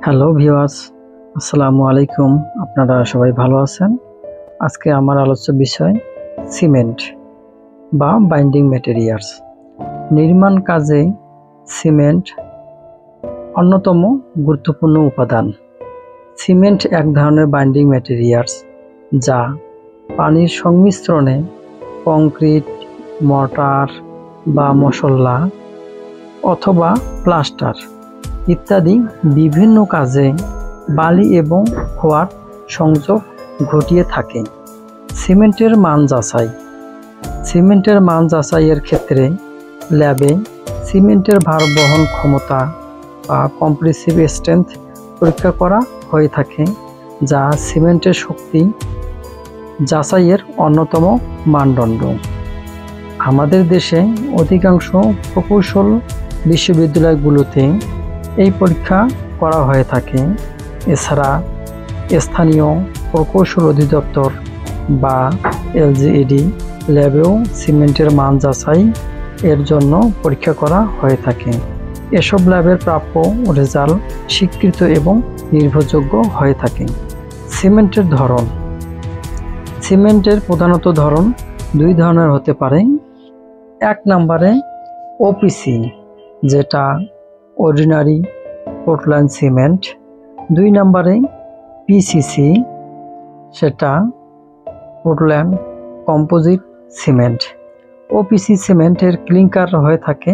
Hello viewers, আসসালামু আলাইকুম। আপনারা সবাই ভালো আছেন? আজকে আমার আলোচ্য বিষয় সিমেন্ট বা বাইন্ডিং ম্যাটেরিয়ালস। নির্মাণ কাজে সিমেন্ট অন্যতম গুরুত্বপূর্ণ উপাদান। সিমেন্ট এক ধরনের বাইন্ডিং ম্যাটেরিয়ালস যা পানির সংমিশ্রণে কংক্রিট, মর্টার বা মশলা অথবা প্লাস্টার ইত্যাদি বিভিন্ন কাজে বালি এবং খোয়ার সংযোগ ঘটিয়ে থাকে। সিমেন্টের মান যাচাই। সিমেন্টের মান যাচাইয়ের ক্ষেত্রে ল্যাবে সিমেন্টের ভার বহন ক্ষমতা বা কম্প্রেসিভ স্ট্রেংথ পরীক্ষা করা হয়ে থাকে, যা সিমেন্টের শক্তি যাচাইয়ের অন্যতম মানদণ্ড। আমাদের দেশে অধিকাংশ প্রকৌশল বিশ্ববিদ্যালয়গুলোতে এই পরীক্ষা করা হয়ে থাকে। এছাড়া স্থানীয় প্রকৌশল অধিদপ্তর বা এলজিইডি ল্যাবেও সিমেন্টের মান যাচাই এর জন্য পরীক্ষা করা হয়ে থাকে। এসব ল্যাবের প্রাপ্য রেজাল্ট স্বীকৃত এবং নির্ভরযোগ্য হয়ে থাকে। সিমেন্টের ধরন। সিমেন্টের প্রধানত ধরন দুই ধরনের হতে পারে। এক নম্বরে ওপিসি, যেটা অর্ডিনারি পোর্টল্যান্ড সিমেন্ট। দুই নম্বরে পিসিসি, সেটা পোর্টল্যান্ড কম্পোজিট সিমেন্ট। ওপিসি সিমেন্টের ক্লিংকার হয়ে থাকে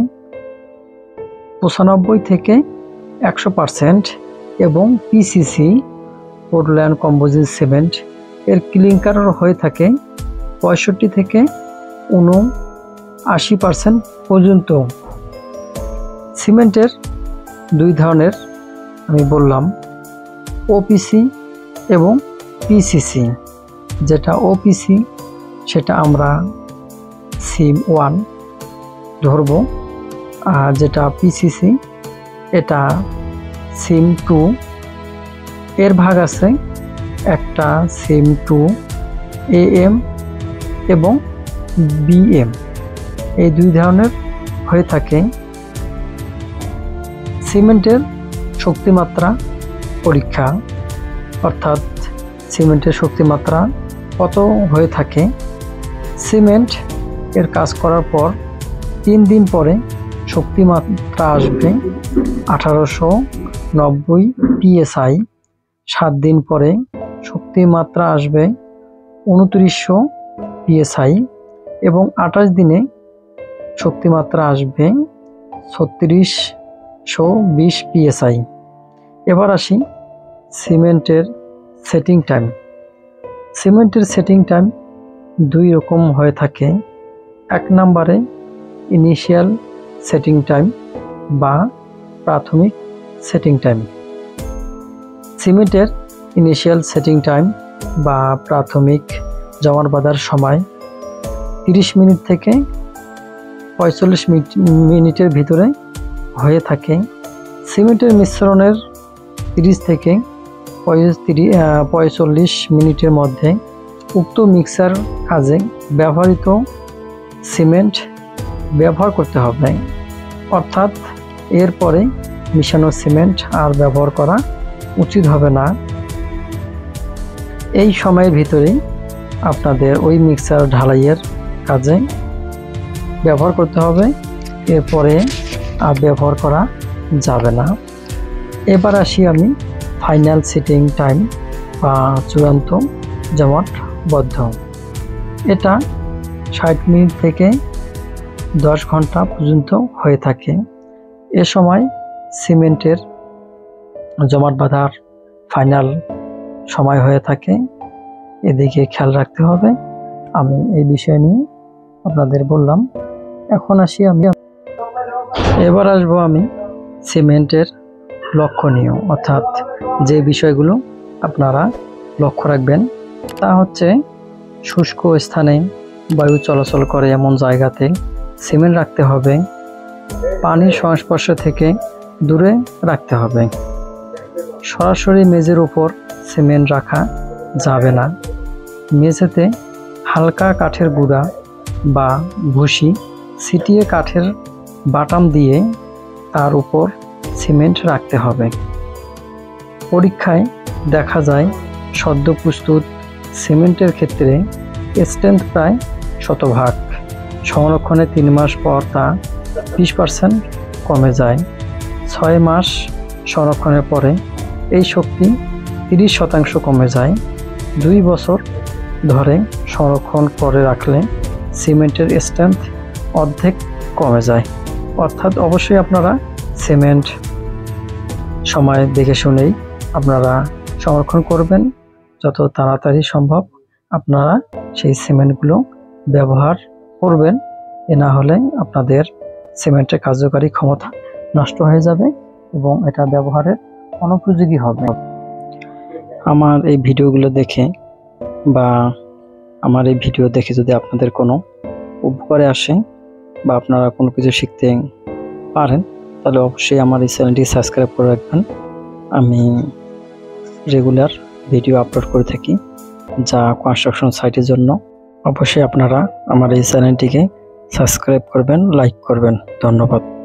95 থেকে 100% এবং পিসিসি পোর্টল্যান্ড কম্পোজিট সিমেন্ট এর ক্লিংকার হয়ে থাকে 65 থেকে 79% পর্যন্ত। সিমেন্টের দুই ধরনের আমি বললাম, ওপিসি এবং পিসিসি। যেটা ওপিসি সেটা আমরা সিম 1 ধরব, আর যেটা পিসিসি এটা সিম 2। এর ভাগ আছে একটা সিম 2 AM এবং BM, এই দুই ধরনের হয়ে থাকে। সিমেন্টের শক্তিমাত্রা পরীক্ষা, অর্থাৎ সিমেন্টের শক্তিমাত্রা কত হয়ে থাকে। সিমেন্ট এর কাজ করার পর 3 দিন পরে শক্তিমাত্রা আসবে 1890 PSI। 7 দিন পরে শক্তিমাত্রা আসবে 2900 PSI এবং 28 দিনে শক্তিমাত্রা আসবে 3620 PSI। এবার আসি সিমেন্টের সেটিং টাইম। সিমেন্টের সেটিং টাইম দুই রকম হয়ে থাকে। এক নম্বরে ইনিশিয়াল সেটিং টাইম বা প্রাথমিক সেটিং টাইম। সিমেন্টের ইনিশিয়াল সেটিং টাইম বা প্রাথমিক জমাট বাঁধার সময় 30 মিনিট থেকে 45 মিনিটের ভিতরে হয়ে থাকে। সিমেন্টের মিশ্রণের 30 থেকে 45 মিনিটের মধ্যে উক্ত মিক্সার কাজে ব্যবহৃত সিমেন্ট ব্যবহার করতে হবে, অর্থাৎ এরপরে মিশানো সিমেন্ট আর ব্যবহার করা উচিত হবে না। এই সময়ের ভিতরেই আপনাদের ওই মিক্সার ঢালাইয়ের কাজে ব্যবহার করতে হবে, এরপরে আর ব্যবহার করা যাবে না। এবার আসি আমি ফাইনাল সেটিং টাইম বা চূড়ান্ত জমাটবদ্ধ। এটা 60 মিনিট থেকে 10 ঘন্টা পর্যন্ত হয়ে থাকে। এ সময় সিমেন্টের জমাট বাঁধার ফাইনাল সময় হয়ে থাকে। এদিকে খেয়াল রাখতে হবে। আমি এই বিষয় নিয়ে আপনাদের বললাম। এখন আসি এবার আসবো আমি সিমেন্টের লক্ষণীয়, অর্থাৎ যে বিষয়গুলো আপনারা লক্ষ্য রাখবেন তা হচ্ছে শুষ্ক স্থানে বায়ু চলাচল করে এমন জায়গাতে সিমেন্ট রাখতে হবে। পানির সংস্পর্শ থেকে দূরে রাখতে হবে। সরাসরি মেঝের উপর সিমেন্ট রাখা যাবে না। মেঝেতে হালকা কাঠের গুঁড়া বা ভুসি ছিটিয়ে কাঠের বাটাম দিয়ে তার উপর সিমেন্ট রাখতে হবে। পরীক্ষায় দেখা যায় সদ্য প্রস্তুত সিমেন্টের ক্ষেত্রে স্ট্রেংথ প্রায় 100%। সংরক্ষণে 3 মাস পর তা 20% কমে যায়। 6 মাস সংরক্ষণের পরে এই শক্তি 30% কমে যায়। 2 বছর ধরে সংরক্ষণ করে রাখলে সিমেন্টের স্ট্রেংথ অর্ধেক কমে যায়। অর্থাৎ অবশ্যই আপনারা সিমেন্ট সময় দেখে শুনেই আপনারা সংরক্ষণ করবেন। যত তাড়াতাড়ি সম্ভব আপনারা সেই সিমেন্টগুলো ব্যবহার করবেন। এ না হলে আপনাদের সিমেন্টের কার্যকারী ক্ষমতা নষ্ট হয়ে যাবে এবং এটা ব্যবহারের অনুপযোগী হবে। আমার এই ভিডিওগুলো দেখে বা আমার এই ভিডিও দেখে যদি আপনাদের কোনো উপকারে আসে বা আপনারা কোনো কিছু শিখতে পারেন, তাহলে অবশ্যই আমার এই চ্যানেলটি সাবস্ক্রাইব করে রাখবেন। আমি রেগুলার ভিডিও আপলোড করে থাকি যা কনস্ট্রাকশন সাইটের জন্য। অবশ্যই আপনারা আমার এই চ্যানেলটিকে সাবস্ক্রাইব করবেন, লাইক করবেন। ধন্যবাদ।